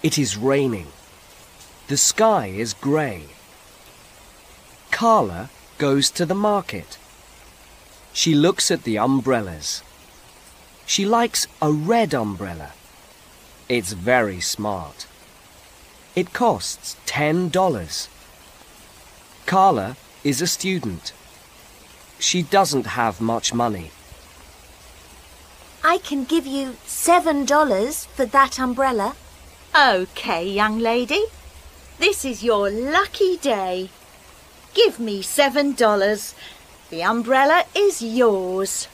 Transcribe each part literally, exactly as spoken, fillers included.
It is raining. The sky is grey. Carla goes to the market. She looks at the umbrellas. She likes a red umbrella. It's very smart. It costs ten dollars. Carla is a student. She doesn't have much money. I can give you seven dollars for that umbrella. OK, young lady. This is your lucky day. Give me seven dollars. The umbrella is yours.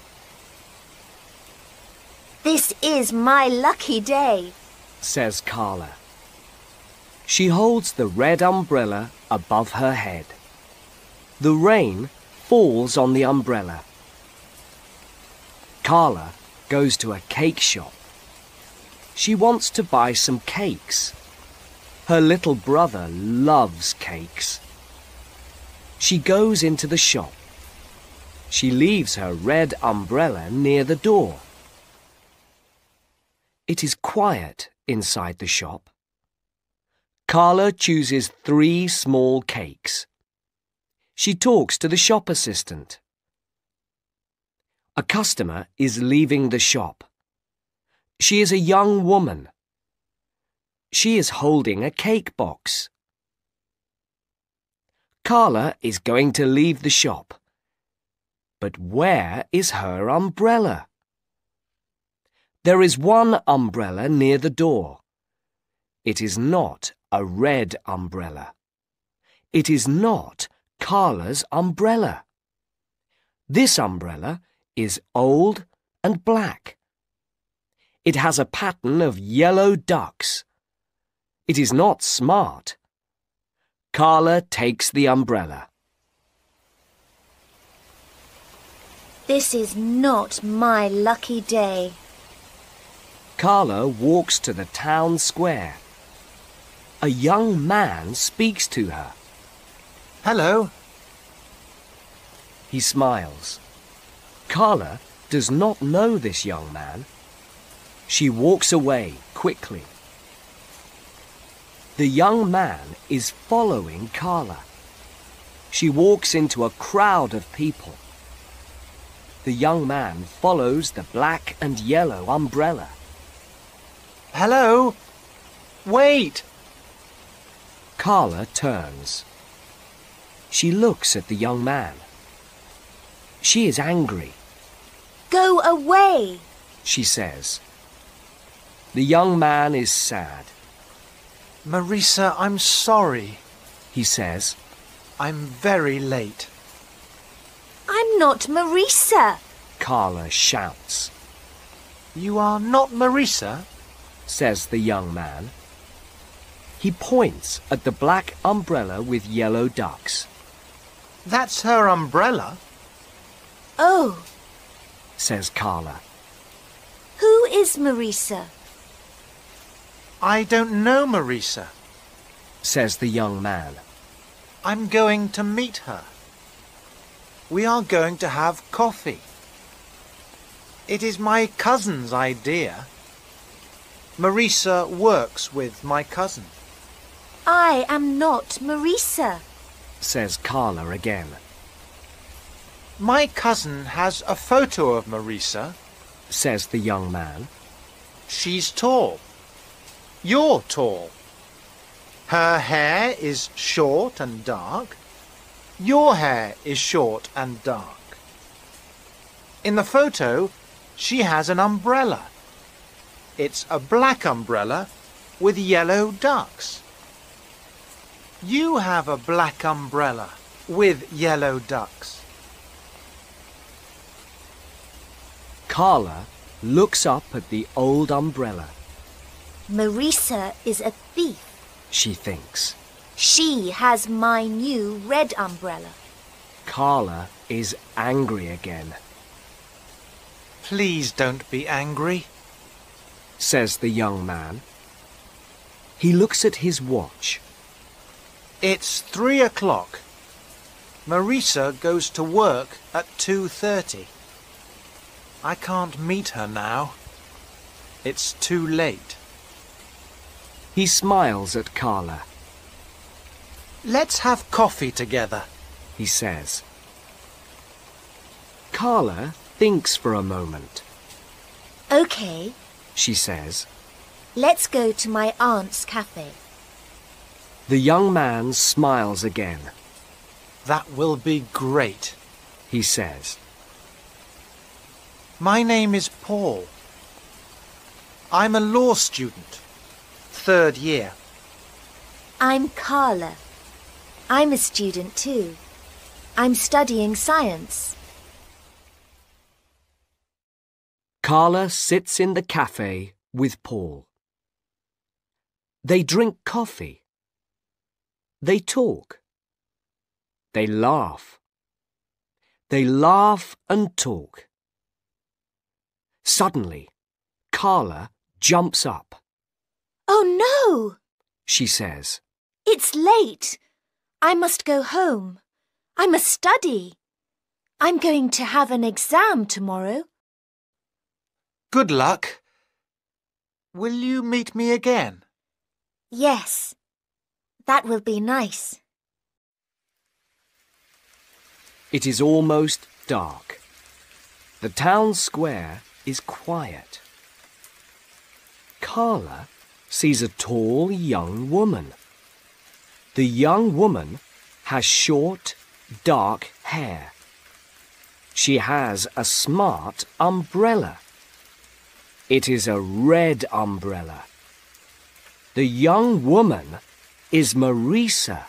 This is my lucky day, says Carla. She holds the red umbrella above her head. The rain falls on the umbrella. Carla goes to a cake shop. She wants to buy some cakes. Her little brother loves cakes. She goes into the shop. She leaves her red umbrella near the door. It is quiet inside the shop. Carla chooses three small cakes. She talks to the shop assistant. A customer is leaving the shop. She is a young woman. She is holding a cake box. Carla is going to leave the shop. But where is her umbrella? There is one umbrella near the door. It is not a red umbrella. It is not Carla's umbrella. This umbrella is old and black. It has a pattern of yellow ducks. It is not smart. Carla takes the umbrella. This is not my lucky day. Carla walks to the town square. A young man speaks to her. Hello. He smiles. Carla does not know this young man. She walks away quickly. The young man is following Carla. She walks into a crowd of people. The young man follows the black and yellow umbrella. Hello. Wait. Carla turns. She looks at the young man. She is angry. Go away, she says. The young man is sad. Marisa, I'm sorry, he says. I'm very late. I'm not Marisa, Carla shouts. You are not Marisa? Says the young man. He points at the black umbrella with yellow ducks. That's her umbrella. Oh, says Carla. Who is Marisa? I don't know Marisa, says the young man. I'm going to meet her. We are going to have coffee. It is my cousin's idea. Marisa works with my cousin. I am not Marisa, says Carla again. My cousin has a photo of Marisa, says the young man. She's tall. You're tall. Her hair is short and dark. Your hair is short and dark. In the photo, she has an umbrella. It's a black umbrella with yellow ducks. You have a black umbrella with yellow ducks. Carla looks up at the old umbrella. Marisa is a thief, she thinks. She has my new red umbrella. Carla is angry again. Please don't be angry, says the young man. He looks at his watch. It's three o'clock. Marisa goes to work at two thirty. I can't meet her now. It's too late. He smiles at Carla. Let's have coffee together, he says. Carla thinks for a moment. OK, she says. Let's go to my aunt's cafe. The young man smiles again. That will be great, he says. My name is Paul. I'm a law student, third year. I'm Carla. I'm a student too. I'm studying science. Carla sits in the cafe with Paul. They drink coffee. They talk. They laugh. They laugh and talk. Suddenly, Carla jumps up. Oh no! She says. It's late. I must go home. I must study. I'm going to have an exam tomorrow. Good luck. Will you meet me again? Yes. That will be nice. It is almost dark. The town square is quiet. Carla sees a tall young woman. The young woman has short, dark hair. She has a smart umbrella. It is a red umbrella. The young woman is Marisa.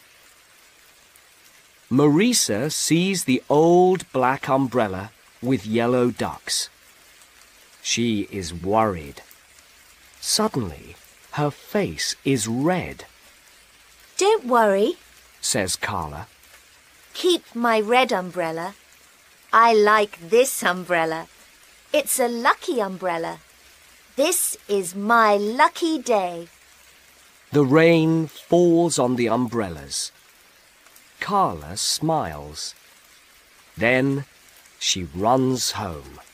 Marisa sees the old black umbrella with yellow ducks. She is worried. Suddenly, her face is red. Don't worry, says Carla. Keep my red umbrella. I like this umbrella. It's a lucky umbrella. This is my lucky day. The rain falls on the umbrellas. Carla smiles. Then she runs home.